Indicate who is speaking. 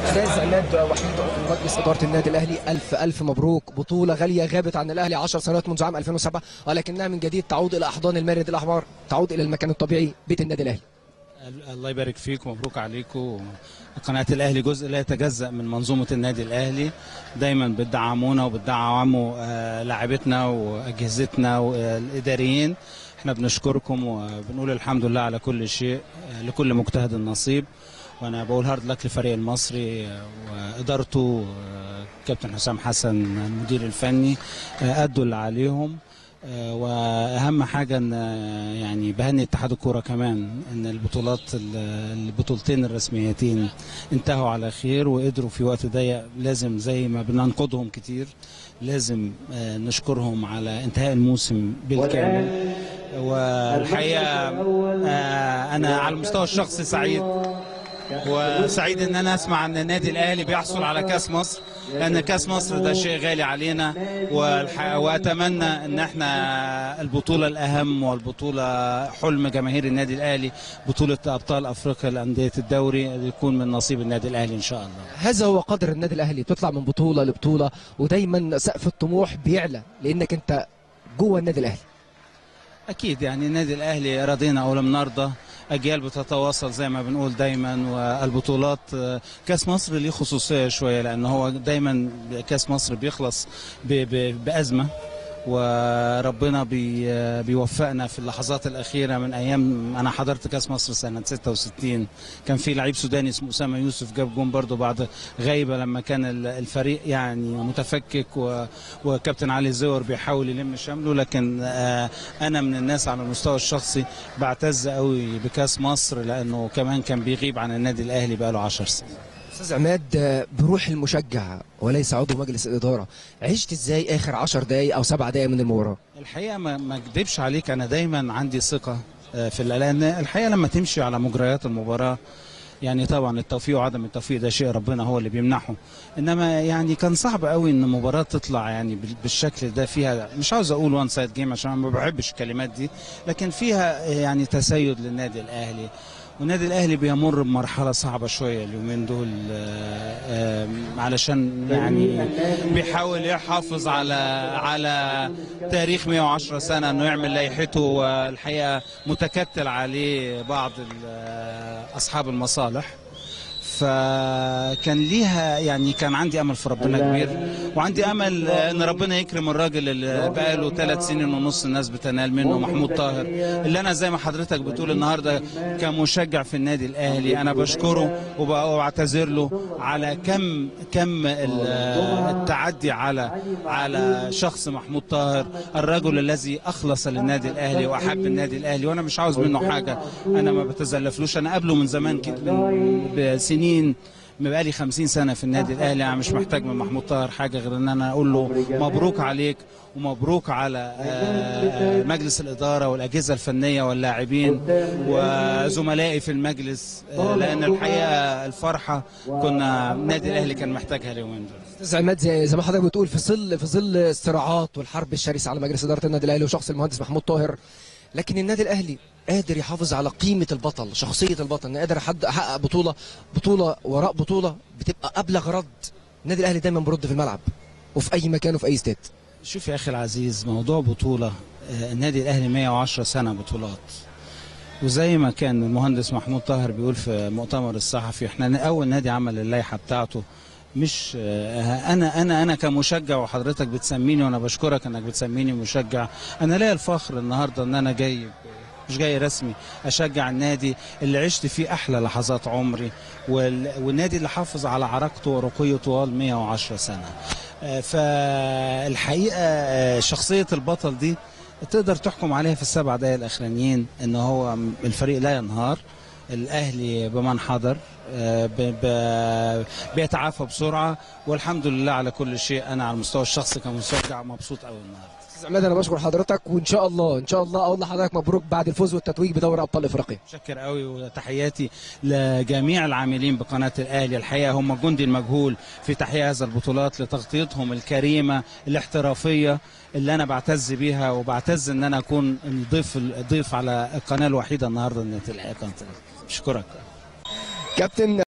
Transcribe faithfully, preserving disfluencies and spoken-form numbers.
Speaker 1: استاذ عماد وحيد عضو مجلس اداره النادي الاهلي، الف الف مبروك. بطوله غاليه غابت عن الاهلي عشر سنوات منذ عام ألفين وسبعة، ولكنها من جديد تعود الى احضان المارد الاحمر، تعود الى المكان الطبيعي، بيت النادي الاهلي.
Speaker 2: الله يبارك فيك ومبروك عليكم. قناه الاهلي جزء لا يتجزأ من منظومه النادي الاهلي، دايما بتدعمونا وبتدعموا لاعبتنا واجهزتنا والاداريين. احنا بنشكركم وبنقول الحمد لله على كل شيء، لكل مجتهد النصيب. وانا بقول هارد لك للفريق المصري وادارته، كابتن حسام حسن المدير الفني ادوا اللي عليهم. واهم حاجه ان يعني بهني اتحاد الكوره كمان ان البطولات البطولتين الرسميتين انتهوا على خير وقدروا في وقت ضيق. لازم زي ما بننقدهم كتير لازم نشكرهم على انتهاء الموسم بالكامل. والحقيقه انا على المستوى الشخصي سعيد، وسعيد ان انا اسمع ان النادي الاهلي بيحصل على كاس مصر، لان كاس مصر ده شيء غالي علينا. واتمنى ان احنا البطوله الاهم والبطوله حلم جماهير النادي الاهلي، بطوله ابطال افريقيا لانديه الدوري، يكون من نصيب النادي الاهلي ان شاء الله.
Speaker 1: هذا هو قدر النادي الاهلي، تطلع من بطوله لبطوله ودايما سقف الطموح بيعلى لانك انت جوه النادي الاهلي.
Speaker 2: اكيد يعني النادي الاهلي رضينا او لم نرضى، اجيال بتتواصل زي ما بنقول دايما. والبطولات كاس مصر ليه خصوصيه شويه، لان هو دايما كاس مصر بيخلص بازمه، وربنا بي بيوفقنا في اللحظات الاخيره. من ايام انا حضرت كاس مصر سنه ستة وستين، كان في لعيب سوداني اسمه اسامه يوسف جاب جون برضه بعد غيبه لما كان الفريق يعني متفكك، وكابتن علي زور بيحاول يلم شمله. لكن انا من الناس على المستوى الشخصي بعتز قوي بكاس مصر، لانه كمان كان بيغيب عن النادي الاهلي بقاله عشر سنين.
Speaker 1: استاذ عماد، بروح المشجع وليس عضو مجلس الاداره، عشت ازاي اخر عشر دقائق او سبع دقائق من المباراه؟
Speaker 2: الحقيقه ما اكذبش عليك، انا دايما عندي ثقه في، لان الحقيقه لما تمشي على مجريات المباراه يعني طبعا التوفيق وعدم التوفيق ده شيء ربنا هو اللي بيمنحه، انما يعني كان صعب قوي ان مباراه تطلع يعني بالشكل ده، فيها مش عاوز اقول وان سايد جيم عشان ما بحبش الكلمات دي، لكن فيها يعني تسيد للنادي الاهلي. والنادي الاهلي بيمر بمرحله صعبه شويه اليومين دول، علشان يعني بيحاول يحافظ على على تاريخ مئة وعشرة سنه انه يعمل لائحته، والحقيقه متكتل عليه بعض اصحاب المصالح. فكان ليها يعني كان عندي امل في ربنا كبير، وعندي امل ان ربنا يكرم الراجل اللي بقاله ثلاث سنين ونص الناس بتنال منه، محمود طاهر، اللي انا زي ما حضرتك بتقول النهارده كمشجع في النادي الاهلي انا بشكره وبعتذر له على كم كم التعدي على على شخص محمود طاهر، الرجل الذي اخلص للنادي الاهلي واحب النادي الاهلي، وانا مش عاوز منه حاجه، انا ما بتزلفلوش، انا قبله من زمان كده بسنين، بقالي خمسين سنة في النادي الأهلي. أنا مش محتاج من محمود طاهر حاجة غير أن أنا أقول له مبروك عليك ومبروك على مجلس الإدارة والأجهزة الفنية واللاعبين وزملائي في المجلس، لأن الحقيقة الفرحة كنا النادي الأهلي كان محتاجها اليومين دول.
Speaker 1: استاذ عماد، زي زي ما حضرتك بتقول، في ظل في ظل الصراعات والحرب الشرسة على مجلس إدارة النادي الأهلي وشخص المهندس محمود طاهر، لكن النادي الاهلي قادر يحافظ على قيمه البطل، شخصيه البطل، انه قادر يحقق بطوله بطوله وراء بطوله بتبقى ابلغ رد. النادي الاهلي دايما برد في الملعب وفي اي مكان وفي اي استاد.
Speaker 2: شوف يا اخي العزيز، موضوع بطوله، النادي الاهلي مئة وعشرة سنة بطولات، وزي ما كان المهندس محمود طاهر بيقول في مؤتمر الصحفي، احنا اول نادي عمل اللائحه بتاعته. مش انا انا انا كمشجع، وحضرتك بتسميني وانا بشكرك انك بتسميني مشجع، انا ليا الفخر النهارده ان انا جاي مش جاي رسمي اشجع النادي اللي عشت فيه احلى لحظات عمري، والنادي اللي حافظ على عراقته ورقيه طوال مئة وعشرة سنة. فالحقيقه شخصيه البطل دي تقدر تحكم عليها في السبع دقائق الاخرانيين ان هو الفريق لا ينهار، الاهلي بمن حضر بيتعافى بسرعه، والحمد لله على كل شيء. انا على المستوى الشخصي كمشجع مبسوط قوي النهارده.
Speaker 1: استاذ عماد، انا بشكر حضرتك، وان شاء الله ان شاء الله اقول لحضرتك مبروك بعد الفوز والتتويج بدوري ابطال افريقيا.
Speaker 2: متشكر قوي، وتحياتي لجميع العاملين بقناه الاهلي، الحقيقه هم الجندي المجهول في تحقيق هذه البطولات لتغطيتهم الكريمه الاحترافيه اللي انا بعتز بيها، وبعتز ان انا اكون الضيف الضيف على القناه الوحيده النهارده. بشكرك
Speaker 1: كابتن.